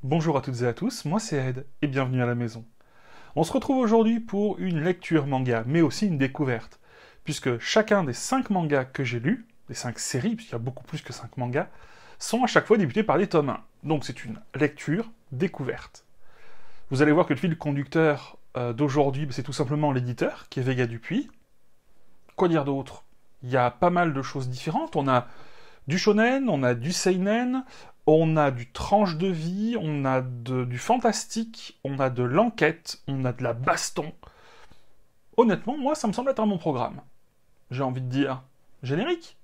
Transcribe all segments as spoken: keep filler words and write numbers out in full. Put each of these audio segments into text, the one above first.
Bonjour à toutes et à tous, moi c'est Ed, et bienvenue à la maison. On se retrouve aujourd'hui pour une lecture manga, mais aussi une découverte, puisque chacun des cinq mangas que j'ai lus, des cinq séries, puisqu'il y a beaucoup plus que cinq mangas, sont à chaque fois débutés par des tomes un. Donc c'est une lecture découverte. Vous allez voir que le fil conducteur euh, d'aujourd'hui, c'est tout simplement l'éditeur, qui est Vega Dupuis. Quoi dire d'autre? Il y a pas mal de choses différentes, on a du shonen, on a du seinen, on a du tranche de vie, on a de, du fantastique, on a de l'enquête, on a de la baston. Honnêtement, moi, ça me semble être un bon programme. J'ai envie de dire, générique.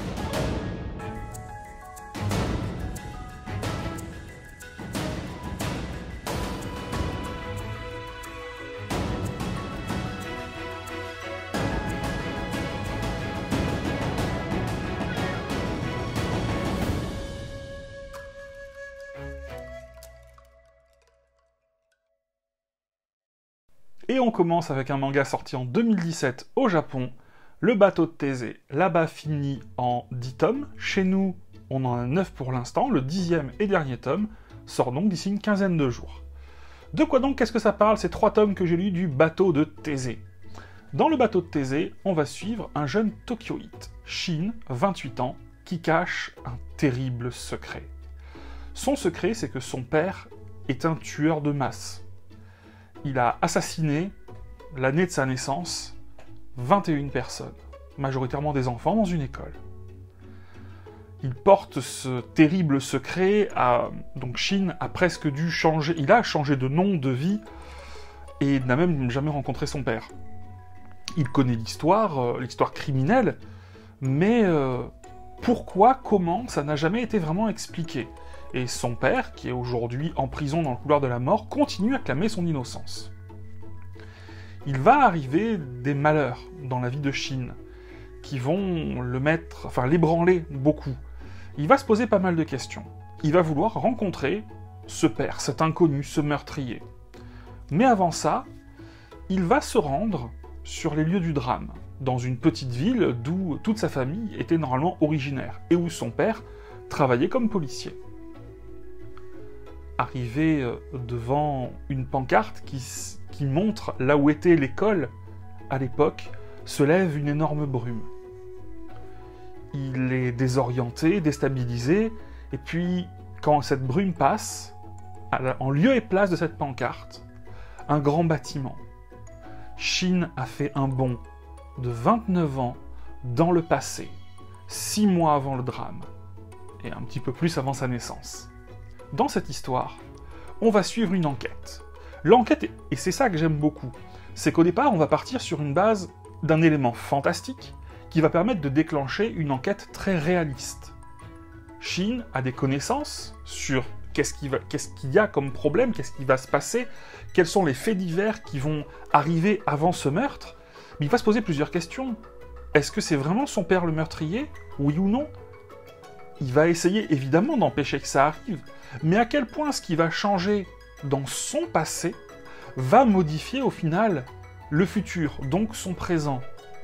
Et on commence avec un manga sorti en deux mille dix-sept au Japon, Le bateau de Thésée, là-bas fini en dix tomes. Chez nous, on en a neuf pour l'instant. Le dixième et dernier tome sort donc d'ici une quinzaine de jours. De quoi donc qu'est-ce que ça parle, ces trois tomes que j'ai lus du bateau de Thésée? Dans Le bateau de Thésée, on va suivre un jeune Tokyoïte, Shin, vingt-huit ans, qui cache un terrible secret. Son secret, c'est que son père est un tueur de masse. Il a assassiné, l'année de sa naissance, vingt et une personnes, majoritairement des enfants, dans une école. Il porte ce terrible secret, à... donc Shin a presque dû changer, il a changé de nom, de vie, et n'a même jamais rencontré son père. Il connaît l'histoire, euh, l'histoire criminelle, mais euh, pourquoi, comment, ça n'a jamais été vraiment expliqué. Et son père, qui est aujourd'hui en prison dans le couloir de la mort, continue à clamer son innocence. Il va arriver des malheurs dans la vie de Shin, qui vont le mettre, enfin l'ébranler beaucoup. Il va se poser pas mal de questions. Il va vouloir rencontrer ce père, cet inconnu, ce meurtrier. Mais avant ça, il va se rendre sur les lieux du drame, dans une petite ville d'où toute sa famille était normalement originaire, et où son père travaillait comme policier. Arrivé devant une pancarte qui, qui montre là où était l'école à l'époque, se lève une énorme brume. Il est désorienté, déstabilisé, et puis quand cette brume passe, en lieu et place de cette pancarte, un grand bâtiment. Shin a fait un bond de vingt-neuf ans dans le passé, six mois avant le drame, et un petit peu plus avant sa naissance. Dans cette histoire, on va suivre une enquête. L'enquête, et c'est ça que j'aime beaucoup, c'est qu'au départ, on va partir sur une base d'un élément fantastique qui va permettre de déclencher une enquête très réaliste. Shin a des connaissances sur qu'est-ce qu'il va, qu'est-ce qu'il y a comme problème, qu'est-ce qui va se passer, quels sont les faits divers qui vont arriver avant ce meurtre, mais il va se poser plusieurs questions. Est-ce que c'est vraiment son père le meurtrier? Oui ou non? Il va essayer évidemment d'empêcher que ça arrive, mais à quel point ce qui va changer dans son passé va modifier au final le futur, donc son présent.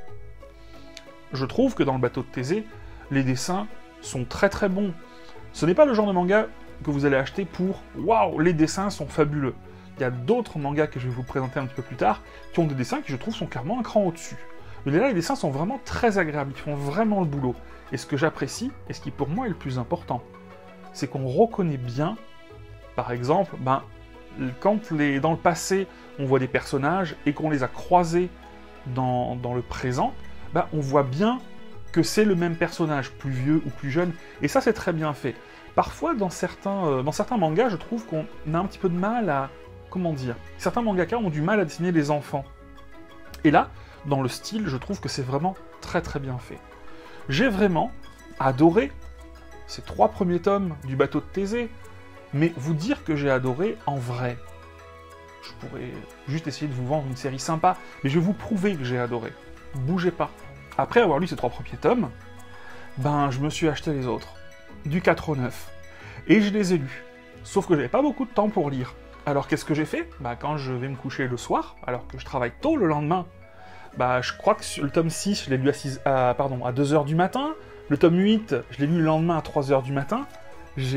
Je trouve que dans le bateau de Thésée, les dessins sont très très bons. Ce n'est pas le genre de manga que vous allez acheter pour « Waouh, les dessins sont fabuleux ». Il y a d'autres mangas que je vais vous présenter un petit peu plus tard qui ont des dessins qui je trouve sont clairement un cran au-dessus. Mais là, les dessins sont vraiment très agréables, ils font vraiment le boulot. Et ce que j'apprécie, et ce qui pour moi est le plus important, c'est qu'on reconnaît bien, par exemple, ben, quand les, dans le passé, on voit des personnages et qu'on les a croisés dans, dans le présent, ben, on voit bien que c'est le même personnage, plus vieux ou plus jeune, et ça c'est très bien fait. Parfois, dans certains, euh, dans certains mangas, je trouve qu'on a un petit peu de mal à... Comment dire? Certains mangaka ont du mal à dessiner les enfants. Et là, dans le style, je trouve que c'est vraiment très très bien fait. J'ai vraiment adoré ces trois premiers tomes du bateau de Thésée, mais vous dire que j'ai adoré en vrai, je pourrais juste essayer de vous vendre une série sympa, mais je vais vous prouver que j'ai adoré. Bougez pas. Après avoir lu ces trois premiers tomes, ben je me suis acheté les autres, du quatre au neuf, et je les ai lus. Sauf que j'avais pas beaucoup de temps pour lire. Alors qu'est-ce que j'ai fait? Bah quand je vais me coucher le soir, alors que je travaille tôt le lendemain, bah je crois que sur le tome six, je l'ai lu à, six, à, pardon, à deux heures du matin, le tome huit, je l'ai lu le lendemain à trois heures du matin, j'ai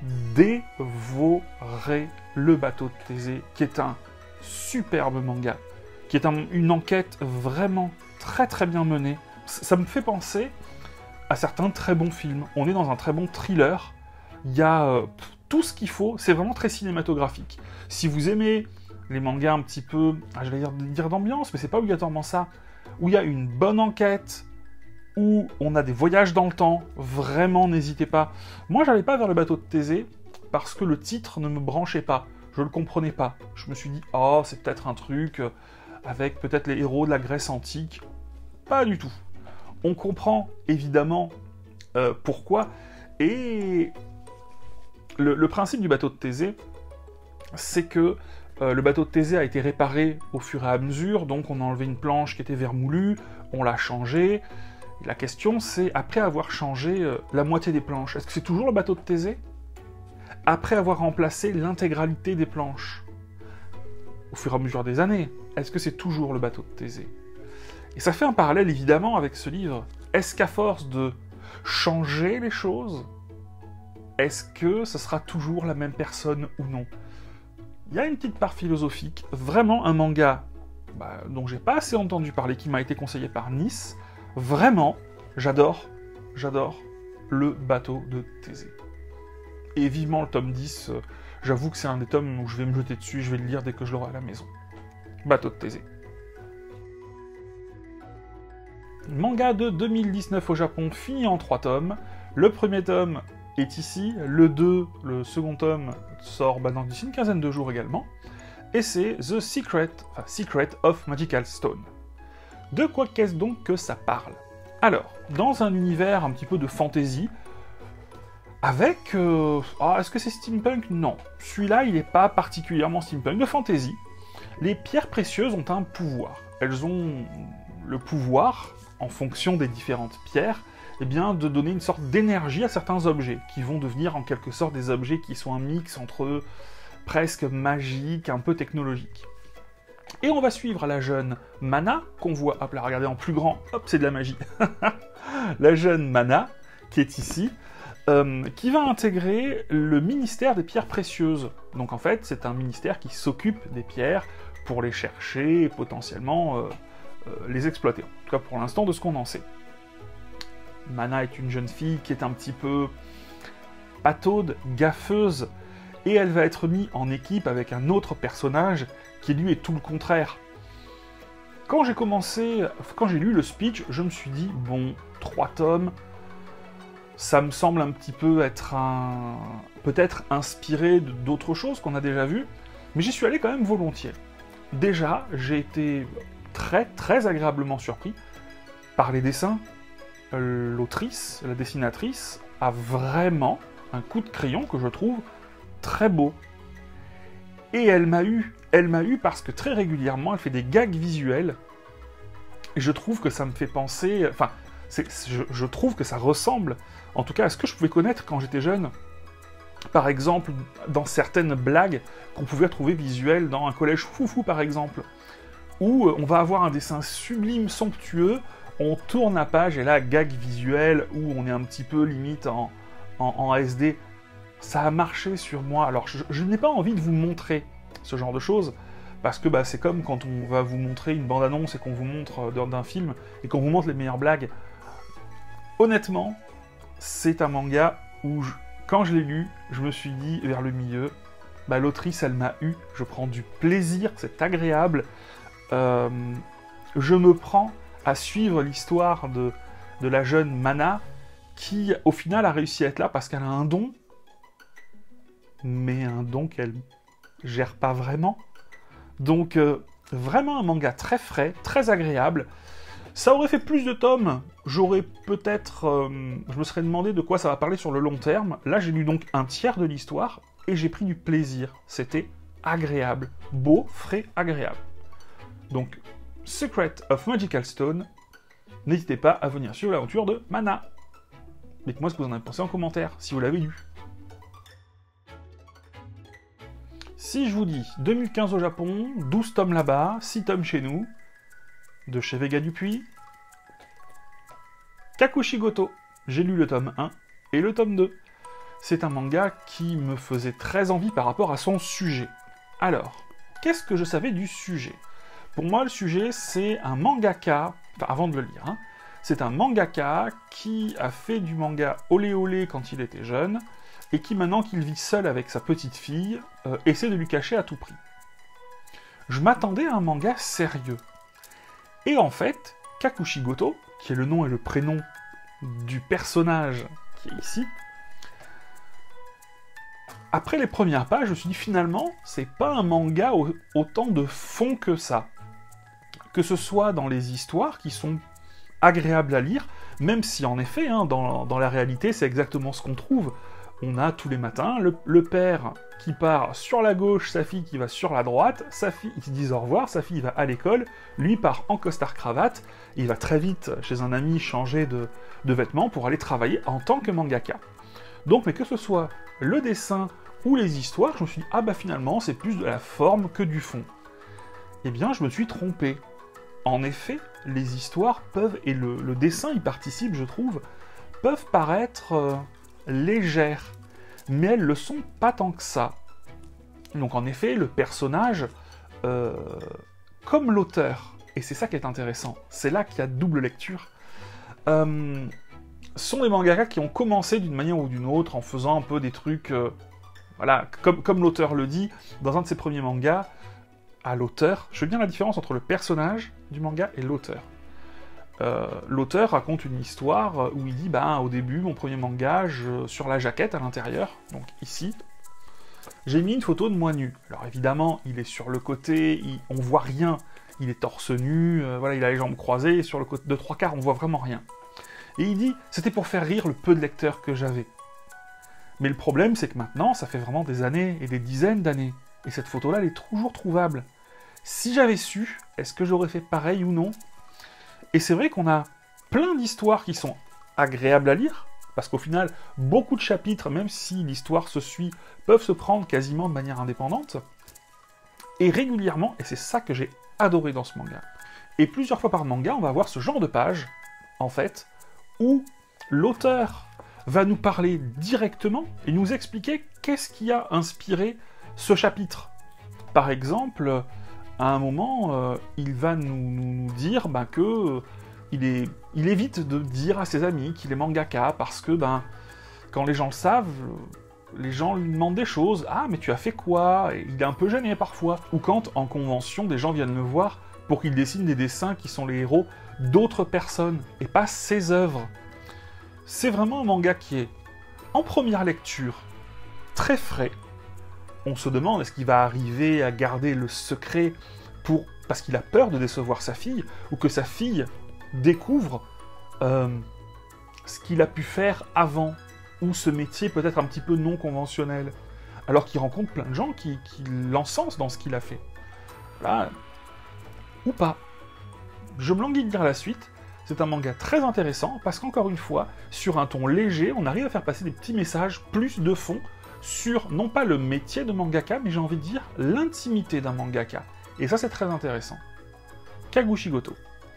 dévoré le bateau de Thésée, qui est un superbe manga, qui est un, une enquête vraiment très très bien menée. Ça me fait penser à certains très bons films. On est dans un très bon thriller. Il y a euh, tout ce qu'il faut. C'est vraiment très cinématographique. Si vous aimez les mangas un petit peu, ah, je vais dire, dire d'ambiance, mais c'est pas obligatoirement ça, où il y a une bonne enquête, où on a des voyages dans le temps, vraiment n'hésitez pas. Moi, j'allais pas vers le bateau de Thésée, parce que le titre ne me branchait pas. Je le comprenais pas. Je me suis dit, oh, c'est peut-être un truc avec peut-être les héros de la Grèce antique. Pas du tout. On comprend évidemment euh, pourquoi. Et le, le principe du bateau de Thésée, c'est que euh, le bateau de Thésée a été réparé au fur et à mesure, donc on a enlevé une planche qui était vermoulue, on l'a changée. La question, c'est, après avoir changé euh, la moitié des planches, est-ce que c'est toujours le bateau de Thésée? Après avoir remplacé l'intégralité des planches, au fur et à mesure des années, est-ce que c'est toujours le bateau de Thésée? Et ça fait un parallèle, évidemment, avec ce livre. Est-ce qu'à force de changer les choses, est-ce que ce sera toujours la même personne ou non? Il y a une petite part philosophique, vraiment un manga bah, dont j'ai pas assez entendu parler, qui m'a été conseillé par Nice. Vraiment, j'adore, j'adore le bateau de Thésée. Et vivement le tome dix, euh, j'avoue que c'est un des tomes où je vais me jeter dessus, je vais le lire dès que je l'aurai à la maison. Bateau de Thésée. Manga de deux mille dix-neuf au Japon, fini en trois tomes. Le premier tome est ici, le deux, le second tome, sort bah, dans d'ici une quinzaine de jours également. Et c'est The Secret, enfin, Secret of Magical Stone. De quoi qu'est-ce donc que ça parle? Alors, dans un univers un petit peu de fantasy, avec... Euh... Ah, est-ce que c'est steampunk? Non. Celui-là, il n'est pas particulièrement steampunk. De fantasy, les pierres précieuses ont un pouvoir. Elles ont le pouvoir, en fonction des différentes pierres, eh bien, de donner une sorte d'énergie à certains objets, qui vont devenir en quelque sorte des objets qui sont un mix entre presque magique, un peu technologique. Et on va suivre la jeune Mana, qu'on voit, hop là, regardez en plus grand, hop, c'est de la magie. La jeune Mana, qui est ici, euh, qui va intégrer le ministère des pierres précieuses. Donc en fait, c'est un ministère qui s'occupe des pierres pour les chercher et potentiellement euh, euh, les exploiter. En tout cas, pour l'instant, de ce qu'on en sait. Mana est une jeune fille qui est un petit peu pataude, gaffeuse, et elle va être mise en équipe avec un autre personnage qui lui est tout le contraire. Quand j'ai commencé, quand j'ai lu le speech, je me suis dit, bon, trois tomes, ça me semble un petit peu être un... peut-être inspiré d'autres choses qu'on a déjà vues, mais j'y suis allé quand même volontiers. Déjà, j'ai été très, très agréablement surpris par les dessins. L'autrice, la dessinatrice, a vraiment un coup de crayon que je trouve très beau. Et elle m'a eu, elle m'a eu parce que très régulièrement, elle fait des gags visuels. Et je trouve que ça me fait penser... Enfin, c'est, je, je trouve que ça ressemble, en tout cas, à ce que je pouvais connaître quand j'étais jeune. Par exemple, dans certaines blagues qu'on pouvait trouver visuelles dans un collège foufou, par exemple. Où on va avoir un dessin sublime, somptueux, on tourne la page, et là, gag visuel, où on est un petit peu limite en, en, en S D. Ça a marché sur moi. Alors, je, je n'ai pas envie de vous montrer ce genre de choses, parce que bah, c'est comme quand on va vous montrer une bande-annonce et qu'on vous montre euh, d'un film, et qu'on vous montre les meilleures blagues. Honnêtement, c'est un manga où, je, quand je l'ai lu, je me suis dit, vers le milieu, bah, l'autrice, elle m'a eu, je prends du plaisir, c'est agréable. Euh, je me prends à suivre l'histoire de, de la jeune Mana, qui, au final, a réussi à être là parce qu'elle a un don, mais un don qu'elle gère pas vraiment. Donc, euh, vraiment un manga très frais, très agréable. Ça aurait fait plus de tomes, j'aurais peut-être... Euh, je me serais demandé de quoi ça va parler sur le long terme. Là, j'ai lu donc un tiers de l'histoire, et j'ai pris du plaisir. C'était agréable. Beau, frais, agréable. Donc, Secret of Magical Stone, n'hésitez pas à venir suivre l'aventure de Mana. Dites-moi ce que vous en avez pensé en commentaire, si vous l'avez lu. Si je vous dis deux mille quinze au Japon, douze tomes là-bas, six tomes chez nous, de chez Vega Dupuis, Kakushigoto, j'ai lu le tome un et le tome deux. c'est un manga qui me faisait très envie par rapport à son sujet. Alors, qu'est-ce que je savais du sujet? Pour moi, le sujet, c'est un mangaka, enfin avant de le lire, hein, c'est un mangaka qui a fait du manga olé olé quand il était jeune, et qui, maintenant qu'il vit seul avec sa petite fille, euh, essaie de lui cacher à tout prix. Je m'attendais à un manga sérieux. Et en fait, Kakushigoto, qui est le nom et le prénom du personnage qui est ici, après les premières pages, je me suis dit finalement, c'est pas un manga au, autant de fond que ça. Que ce soit dans les histoires qui sont agréables à lire, même si en effet, hein, dans, dans la réalité, c'est exactement ce qu'on trouve. On a tous les matins le, le père qui part sur la gauche, sa fille qui va sur la droite, sa fille, ils se disent au revoir, sa fille va à l'école, lui part en costard-cravate, il va très vite chez un ami changer de, de vêtements pour aller travailler en tant que mangaka. Donc, mais que ce soit le dessin ou les histoires, je me suis dit, ah bah finalement, c'est plus de la forme que du fond. Eh bien, je me suis trompé. En effet, les histoires peuvent, et le, le dessin y participe, je trouve, peuvent paraître euh, légères, mais elles le sont pas tant que ça. Donc en effet, le personnage, euh, comme l'auteur, et c'est ça qui est intéressant, c'est là qu'il y a double lecture, euh, sont des mangakas qui ont commencé d'une manière ou d'une autre en faisant un peu des trucs, euh, voilà, comme, comme l'auteur le dit, dans un de ses premiers mangas, à l'auteur, je veux bien la différence entre le personnage du manga et l'auteur. Euh, l'auteur raconte une histoire où il dit, bah, au début, mon premier manga, je, sur la jaquette à l'intérieur, donc ici, j'ai mis une photo de moi nu. Alors évidemment, il est sur le côté, il, on voit rien, il est torse nu, euh, voilà, il a les jambes croisées, et sur le côté de trois quarts, on voit vraiment rien. Et il dit, c'était pour faire rire le peu de lecteurs que j'avais. Mais le problème, c'est que maintenant, ça fait vraiment des années et des dizaines d'années. Et cette photo-là, elle est toujours trouvable. Si j'avais su, est-ce que j'aurais fait pareil ou non? Et c'est vrai qu'on a plein d'histoires qui sont agréables à lire, parce qu'au final, beaucoup de chapitres, même si l'histoire se suit, peuvent se prendre quasiment de manière indépendante. Et régulièrement, et c'est ça que j'ai adoré dans ce manga, et plusieurs fois par manga, on va avoir ce genre de page, en fait, où l'auteur va nous parler directement et nous expliquer qu'est-ce qui a inspiré ce chapitre. Par exemple, à un moment, euh, il va nous, nous, nous dire ben, que euh, il, est, il évite de dire à ses amis qu'il est mangaka parce que ben, quand les gens le savent, les gens lui demandent des choses. Ah, mais tu as fait quoi? Et il est un peu gêné parfois. Ou quand, en convention, des gens viennent le voir pour qu'il dessine des dessins qui sont les héros d'autres personnes et pas ses œuvres. C'est vraiment un manga qui est, en première lecture, très frais. On se demande est-ce qu'il va arriver à garder le secret pour parce qu'il a peur de décevoir sa fille, ou que sa fille découvre euh, ce qu'il a pu faire avant, ou ce métier peut-être un petit peu non conventionnel, alors qu'il rencontre plein de gens qui, qui l'encensent dans ce qu'il a fait. Là, ou pas. Je me languis de dire la suite. C'est un manga très intéressant, parce qu'encore une fois, sur un ton léger, on arrive à faire passer des petits messages plus de fond sur, non pas le métier de mangaka, mais j'ai envie de dire l'intimité d'un mangaka. Et ça, c'est très intéressant. Kakushigoto.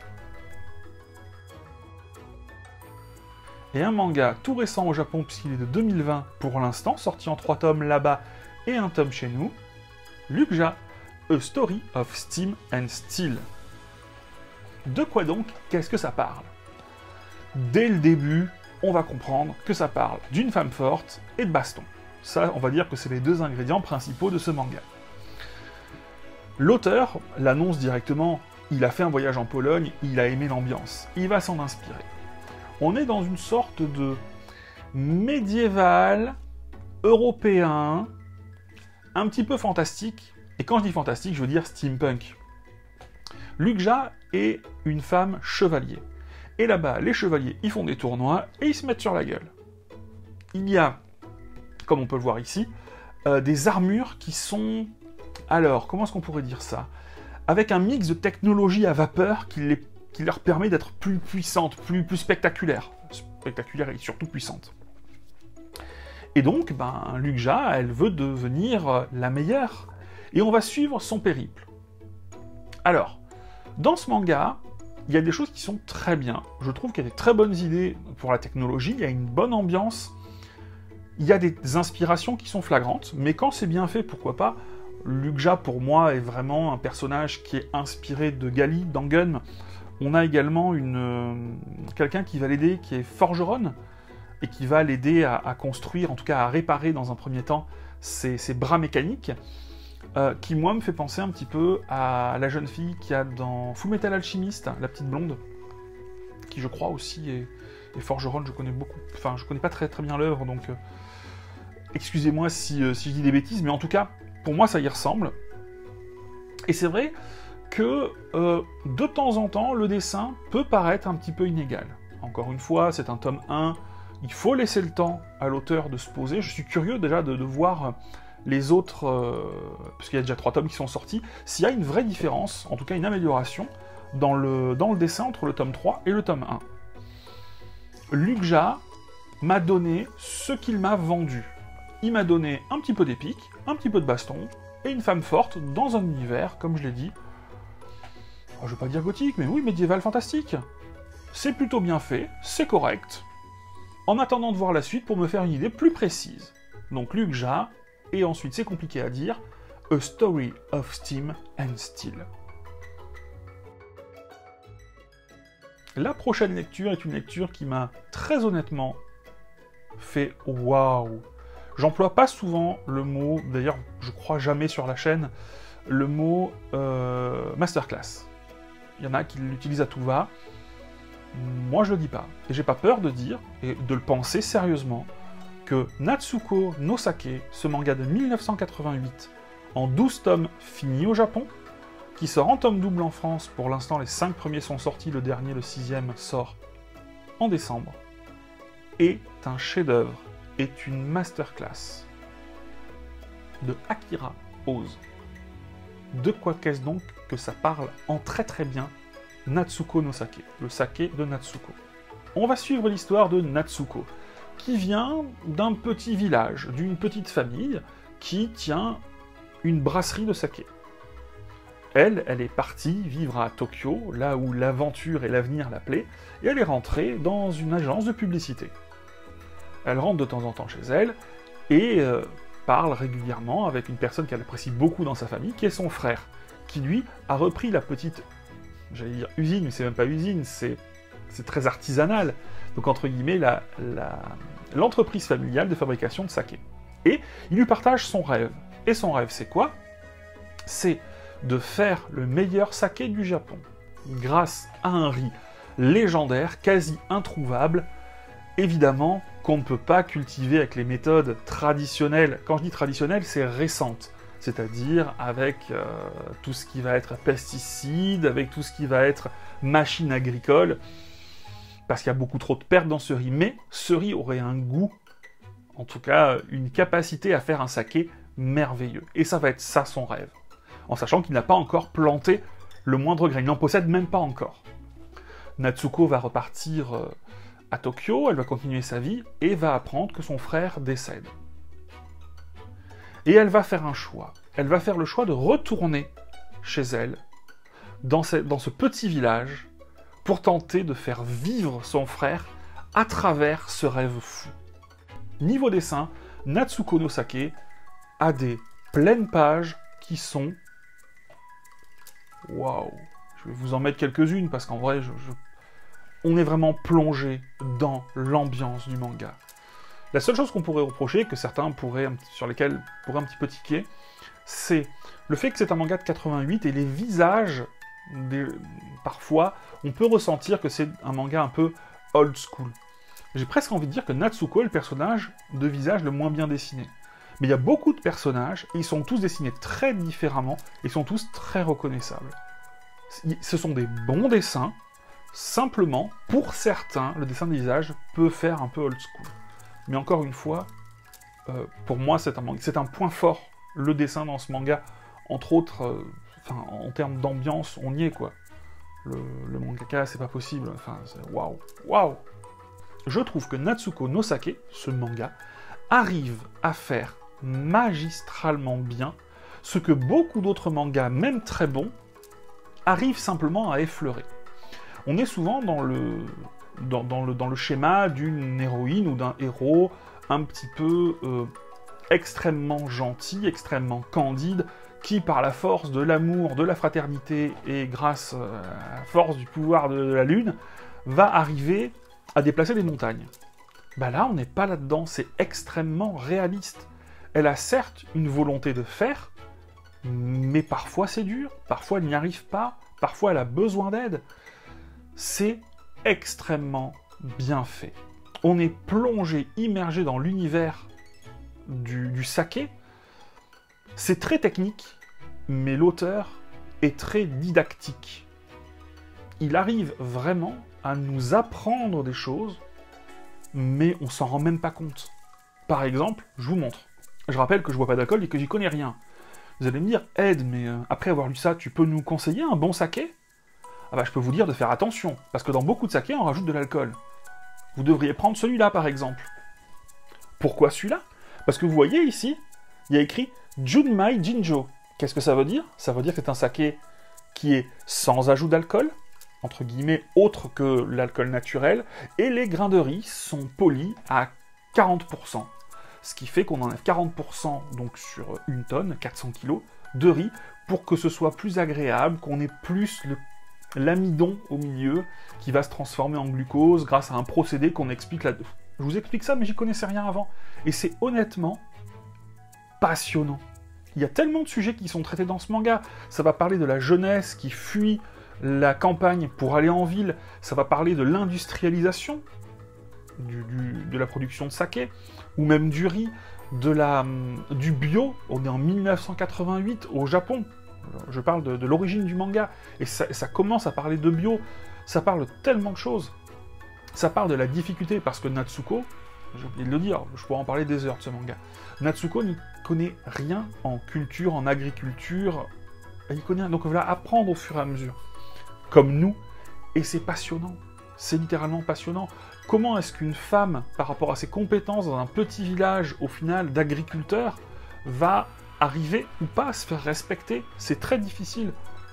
Et un manga tout récent au Japon, puisqu'il est de deux mille vingt pour l'instant, sorti en trois tomes là-bas et un tome chez nous, Lukja, A Story of Steam and Steel. De quoi donc, qu'est-ce que ça parle? Dès le début, on va comprendre que ça parle d'une femme forte et de baston. Ça, on va dire que c'est les deux ingrédients principaux de ce manga. L'auteur l'annonce directement, il a fait un voyage en Pologne, il a aimé l'ambiance, il va s'en inspirer. On est dans une sorte de médiéval, européen, un petit peu fantastique, et quand je dis fantastique, je veux dire steampunk. Lukja est une femme chevalier. Et là-bas, les chevaliers, ils font des tournois et ils se mettent sur la gueule. Il y a, comme on peut le voir ici, euh, des armures qui sont... Alors, comment est-ce qu'on pourrait dire ça? Avec un mix de technologie à vapeur qui, les, qui leur permet d'être plus puissantes, plus, plus spectaculaires. Spectaculaire et surtout puissante. Et donc, ben, Lukja, elle veut devenir la meilleure. Et on va suivre son périple. Alors, dans ce manga, il y a des choses qui sont très bien. Je trouve qu'il y a des très bonnes idées pour la technologie, il y a une bonne ambiance. il y a des inspirations qui sont flagrantes, mais quand c'est bien fait, pourquoi pas. Lugja, pour moi, est vraiment un personnage qui est inspiré de Gali, dans Gun. On a également une euh, quelqu'un qui va l'aider, qui est forgeronne, et qui va l'aider à, à construire, en tout cas à réparer dans un premier temps, ses, ses bras mécaniques, euh, qui, moi, me fait penser un petit peu à la jeune fille qu'il y a dans Fullmetal Alchemist, la petite blonde, qui, je crois, aussi est, est forgeronne. Je connais beaucoup... Enfin, je connais pas très, très bien l'œuvre, donc... Euh, excusez-moi si, euh, si je dis des bêtises, mais en tout cas... Pour moi, ça y ressemble. Et c'est vrai que, euh, de temps en temps, le dessin peut paraître un petit peu inégal. Encore une fois, c'est un tome un, il faut laisser le temps à l'auteur de se poser. Je suis curieux déjà de, de voir les autres, euh, parce qu'il y a déjà trois tomes qui sont sortis, s'il y a une vraie différence, en tout cas une amélioration, dans le, dans le dessin entre le tome trois et le tome un. Lugja m'a donné ce qu'il m'a vendu. Il m'a donné un petit peu d'épique, un petit peu de baston, et une femme forte dans un univers, comme je l'ai dit, oh, je vais pas dire gothique, mais oui, médiéval fantastique. C'est plutôt bien fait, c'est correct, en attendant de voir la suite pour me faire une idée plus précise. Donc Lugja, et ensuite c'est compliqué à dire, A Story of Steam and Steel. La prochaine lecture est une lecture qui m'a très honnêtement fait waouh. J'emploie pas souvent le mot, d'ailleurs je crois jamais sur la chaîne, le mot euh, masterclass. Il y en a qui l'utilisent à tout va. Moi je le dis pas. Et j'ai pas peur de dire, et de le penser sérieusement, que Natsuko no Sake, ce manga de mille neuf cent quatre-vingt-huit, en douze tomes fini au Japon, qui sort en tome double en France, pour l'instant les cinq premiers sont sortis, le dernier, le sixième, sort en décembre, est un chef-d'œuvre. Est une masterclass de Akira Oz. De quoi qu'est-ce donc que ça parle en très très bien Natsuko no Sake, le saké de Natsuko. On va suivre l'histoire de Natsuko, qui vient d'un petit village, d'une petite famille, qui tient une brasserie de saké. Elle, elle est partie vivre à Tokyo, là où l'aventure et l'avenir l'appelaient, et elle est rentrée dans une agence de publicité. Elle rentre de temps en temps chez elle, et euh, parle régulièrement avec une personne qu'elle apprécie beaucoup dans sa famille, qui est son frère, qui lui a repris la petite, j'allais dire usine, mais c'est même pas usine, c'est très artisanal, donc entre guillemets, la, la, l'entreprise familiale de fabrication de saké. Et il lui partage son rêve. Et son rêve, c'est quoi? C'est de faire le meilleur saké du Japon, grâce à un riz légendaire, quasi introuvable, évidemment, qu'on ne peut pas cultiver avec les méthodes traditionnelles. Quand je dis traditionnelles, c'est récentes. C'est-à-dire avec euh, tout ce qui va être pesticides, avec tout ce qui va être machines agricoles, parce qu'il y a beaucoup trop de pertes dans ce riz. Mais ce riz aurait un goût, en tout cas une capacité à faire un saké merveilleux. Et ça va être ça son rêve. En sachant qu'il n'a pas encore planté le moindre grain. Il n'en possède même pas encore. Natsuko va repartir euh, à Tokyo, elle va continuer sa vie, et va apprendre que son frère décède. Et elle va faire un choix. Elle va faire le choix de retourner chez elle, dans ce, dans ce petit village, pour tenter de faire vivre son frère à travers ce rêve fou. Niveau dessin, Natsuko no Sake a des pleines pages qui sont... Waouh! Je vais vous en mettre quelques-unes, parce qu'en vrai, je, je... on est vraiment plongé dans l'ambiance du manga. La seule chose qu'on pourrait reprocher, que certains pourraient, sur lesquels pourraient un petit peu tiquer, c'est le fait que c'est un manga de quatre-vingt-huit, et les visages, des... parfois, on peut ressentir que c'est un manga un peu old school. J'ai presque envie de dire que Natsuko est le personnage de visage le moins bien dessiné. Mais il y a beaucoup de personnages, et ils sont tous dessinés très différemment, et ils sont tous très reconnaissables. Ce sont des bons dessins, simplement, pour certains, le dessin des visages peut faire un peu old school. Mais encore une fois, euh, pour moi, c'est un, c'est un point fort, le dessin dans ce manga. Entre autres, euh, enfin, en termes d'ambiance, on y est, quoi. Le, le mangaka, c'est pas possible. Enfin, waouh, waouh. Je trouve que Natsuko no Sake, ce manga, arrive à faire magistralement bien ce que beaucoup d'autres mangas, même très bons, arrivent simplement à effleurer. On est souvent dans le, dans, dans le, dans le schéma d'une héroïne ou d'un héros un petit peu euh, extrêmement gentil, extrêmement candide, qui par la force de l'amour, de la fraternité, et grâce euh, à la force du pouvoir de la lune, va arriver à déplacer des montagnes. Bah là, on n'est pas là-dedans, c'est extrêmement réaliste. Elle a certes une volonté de faire, mais parfois c'est dur, parfois elle n'y arrive pas, parfois elle a besoin d'aide. C'est extrêmement bien fait. On est plongé, immergé dans l'univers du, du saké. C'est très technique, mais l'auteur est très didactique. Il arrive vraiment à nous apprendre des choses, mais on s'en rend même pas compte. Par exemple, je vous montre. Je rappelle que je bois pas d'alcool et que j'y connais rien. Vous allez me dire, Ed, mais euh, après avoir lu ça, tu peux nous conseiller un bon saké? Ah bah je peux vous dire de faire attention, parce que dans beaucoup de sakés, on rajoute de l'alcool. Vous devriez prendre celui-là, par exemple. Pourquoi celui-là? Parce que vous voyez ici, il y a écrit Junmai Jinjo. Qu'est-ce que ça veut dire? Ça veut dire que c'est un saké qui est sans ajout d'alcool, entre guillemets, autre que l'alcool naturel, et les grains de riz sont polis à quarante pour cent. Ce qui fait qu'on enlève quarante pour cent donc sur une tonne, quatre cents kilos, de riz, pour que ce soit plus agréable, qu'on ait plus le l'amidon au milieu, qui va se transformer en glucose grâce à un procédé qu'on explique là. Je vous explique ça, mais j'y connaissais rien avant. Et c'est honnêtement passionnant. Il y a tellement de sujets qui sont traités dans ce manga. Ça va parler de la jeunesse qui fuit la campagne pour aller en ville. Ça va parler de l'industrialisation du, du, de la production de saké, ou même du riz, de la, du bio. On est en mille neuf cent quatre-vingt-huit au Japon. Je parle de, de l'origine du manga, et ça, ça commence à parler de bio, ça parle de tellement de choses. Ça parle de la difficulté, parce que Natsuko, j'ai oublié de le dire, je pourrais en parler des heures de ce manga, Natsuko n'y connaît rien en culture, en agriculture, il connaît, donc on va apprendre au fur et à mesure, comme nous, et c'est passionnant, c'est littéralement passionnant. Comment est-ce qu'une femme, par rapport à ses compétences dans un petit village, au final, d'agriculteur, va arriver ou pas à se faire respecter? C'est très difficile.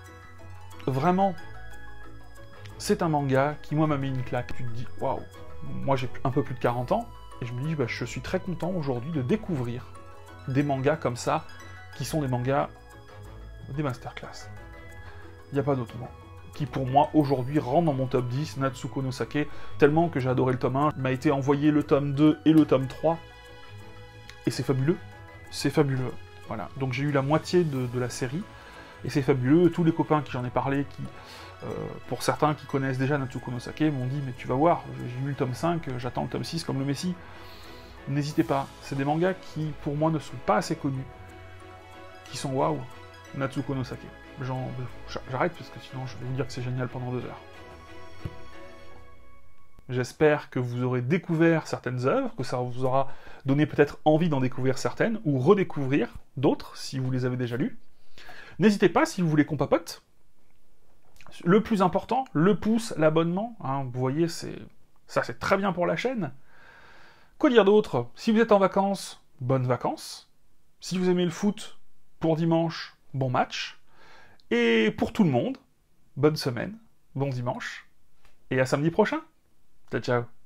Vraiment, c'est un manga qui, moi, m'a mis une claque. Tu te dis, waouh, moi j'ai un peu plus de quarante ans, et je me dis, bah, je suis très content aujourd'hui de découvrir des mangas comme ça, qui sont des mangas, des masterclass. Il n'y a pas d'autre mot. Qui, pour moi, aujourd'hui, rentre dans mon top dix, Natsuko no Sake, tellement que j'ai adoré le tome un. Il m'a été envoyé le tome deux et le tome trois, et c'est fabuleux. C'est fabuleux. Voilà, donc j'ai eu la moitié de, de la série, et c'est fabuleux. Tous les copains qui j'en ai parlé, qui, euh, pour certains qui connaissent déjà Natsuko no Sake, m'ont dit « mais tu vas voir, j'ai lu le tome cinq, j'attends le tome six comme le Messie ». N'hésitez pas, c'est des mangas qui, pour moi, ne sont pas assez connus, qui sont waouh, Natsuko no Sake. J'arrête, parce que sinon je vais vous dire que c'est génial pendant deux heures. J'espère que vous aurez découvert certaines œuvres, que ça vous aura donné peut-être envie d'en découvrir certaines, ou redécouvrir d'autres, si vous les avez déjà lues. N'hésitez pas, si vous voulez qu'on papote. Le plus important, le pouce, l'abonnement, hein, vous voyez, c'est ça c'est très bien pour la chaîne. Quoi dire d'autre? Si vous êtes en vacances, bonnes vacances. Si vous aimez le foot, pour dimanche, bon match. Et pour tout le monde, bonne semaine, bon dimanche, et à samedi prochain. Ciao, ciao.